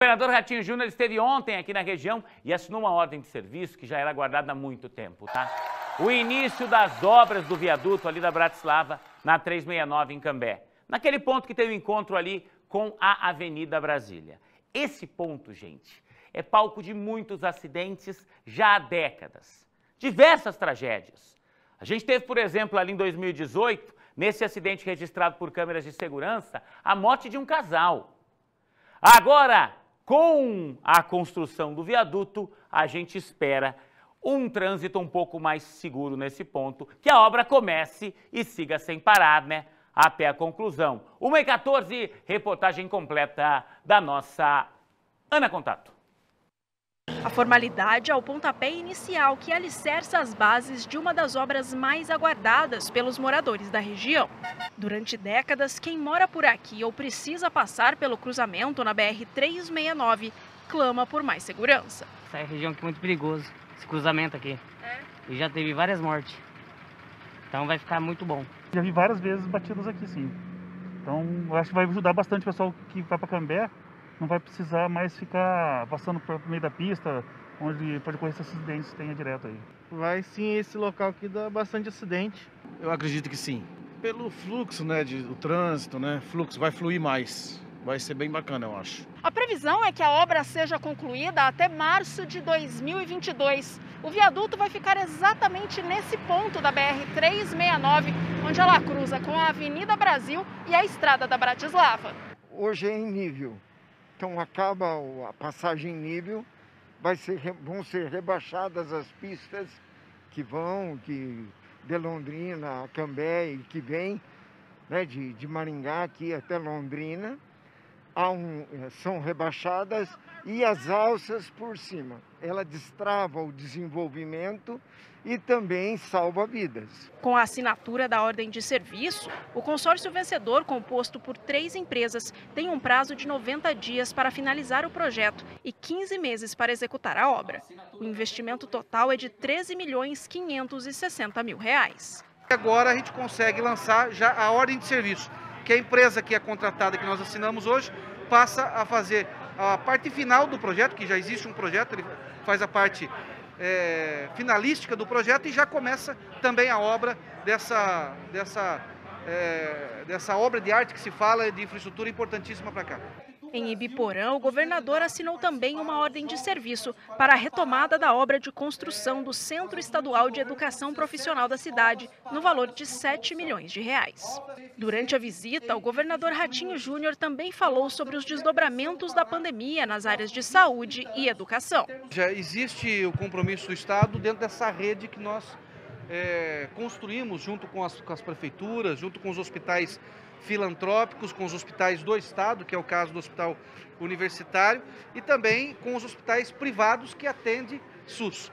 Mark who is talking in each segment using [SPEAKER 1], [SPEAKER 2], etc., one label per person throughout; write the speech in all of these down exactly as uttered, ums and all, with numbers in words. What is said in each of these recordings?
[SPEAKER 1] governador Ratinho Júnior esteve ontem aqui na região e assinou uma ordem de serviço que já era aguardada há muito tempo, tá? O início das obras do viaduto ali da Bratislava, na trezentos e sessenta e nove em Cambé. Naquele ponto que tem o encontro ali com a Avenida Brasília. Esse ponto, gente, é palco de muitos acidentes já há décadas. Diversas tragédias. A gente teve, por exemplo, ali em dois mil e dezoito, nesse acidente registrado por câmeras de segurança, a morte de um casal. Agora, com a construção do viaduto, a gente espera um trânsito um pouco mais seguro nesse ponto, que a obra comece e siga sem parar, né? Até a conclusão. uma e quatorze, reportagem completa da nossa Ana Contato.
[SPEAKER 2] A formalidade é o pontapé inicial que alicerça as bases de uma das obras mais aguardadas pelos moradores da região. Durante décadas, quem mora por aqui ou precisa passar pelo cruzamento na B R trezentos e sessenta e nove clama por mais segurança.
[SPEAKER 3] Essa é a região que é muito perigoso, esse cruzamento aqui.
[SPEAKER 2] É?
[SPEAKER 3] E já teve várias mortes. Então vai ficar muito bom.
[SPEAKER 4] Já vi várias vezes batidas aqui, sim. Então eu acho que vai ajudar bastante o pessoal que vai para Cambé. Não vai precisar mais ficar passando por meio da pista, onde pode ocorrer esses acidentes que tenha direto aí.
[SPEAKER 5] Vai sim, esse local aqui dá bastante acidente.
[SPEAKER 6] Eu acredito que sim. Pelo fluxo, né, de, o trânsito, né, fluxo vai fluir mais. Vai ser bem bacana, eu acho.
[SPEAKER 2] A previsão é que a obra seja concluída até março de dois mil e vinte e dois. O viaduto vai ficar exatamente nesse ponto da B R trezentos e sessenta e nove, onde ela cruza com a Avenida Brasil e a Estrada da Bratislava.
[SPEAKER 7] Hoje é em nível. Então acaba a passagem em nível, vai ser, vão ser rebaixadas as pistas que vão de, de Londrina a Cambé e que vem, né, de, de Maringá aqui até Londrina. Há um, são rebaixadas e as alças por cima. Ela destrava o desenvolvimento e também salva vidas.
[SPEAKER 2] Com a assinatura da ordem de serviço, o consórcio vencedor, composto por três empresas, tem um prazo de noventa dias para finalizar o projeto e quinze meses para executar a obra. O investimento total é de treze milhões quinhentos e sessenta mil reais.
[SPEAKER 8] Agora a gente consegue lançar já a ordem de serviço, que a empresa que é contratada, que nós assinamos hoje, passa a fazer a parte final do projeto, que já existe um projeto, ele faz a parte é, finalística do projeto e já começa também a obra dessa, dessa, é, dessa obra de arte que se fala de infraestrutura importantíssima para cá.
[SPEAKER 2] Em Ibiporã, o governador assinou também uma ordem de serviço para a retomada da obra de construção do Centro Estadual de Educação Profissional da cidade, no valor de sete milhões de reais. Durante a visita, o governador Ratinho Júnior também falou sobre os desdobramentos da pandemia nas áreas de saúde e educação.
[SPEAKER 8] Já existe o compromisso do Estado dentro dessa rede que nós é, construímos junto com as, com as prefeituras, junto com os hospitais filantrópicos, com os hospitais do Estado, que é o caso do Hospital Universitário, e também com os hospitais privados que atendem SUS.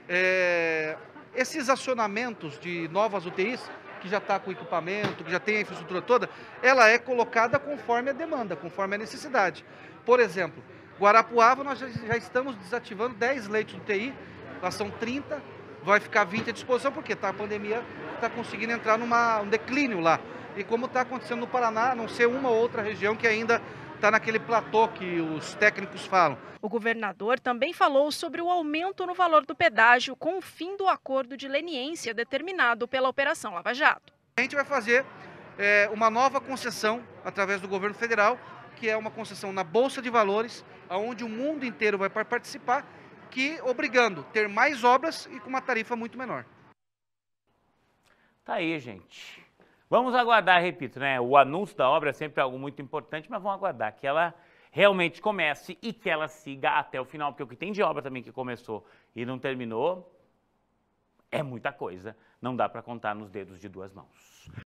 [SPEAKER 8] É, esses acionamentos de novas U T Is, que já está com o equipamento, que já tem a infraestrutura toda, ela é colocada conforme a demanda, conforme a necessidade. Por exemplo, Guarapuava, nós já, já estamos desativando dez leitos de U T I, lá são trinta, vai ficar vinte à disposição, porque tá, a pandemia está conseguindo entrar num um declínio lá. E como está acontecendo no Paraná, a não ser uma ou outra região que ainda está naquele platô que os técnicos falam.
[SPEAKER 2] O governador também falou sobre o aumento no valor do pedágio com o fim do acordo de leniência determinado pela Operação Lava Jato.
[SPEAKER 8] A gente vai fazer é, uma nova concessão através do governo federal, que é uma concessão na Bolsa de Valores, onde o mundo inteiro vai participar, que obrigando a ter mais obras e com uma tarifa muito menor.
[SPEAKER 1] Tá aí, gente. Vamos aguardar, repito, né? O anúncio da obra é sempre algo muito importante, mas vamos aguardar que ela realmente comece e que ela siga até o final, porque o que tem de obra também que começou e não terminou é muita coisa. Não dá para contar nos dedos de duas mãos.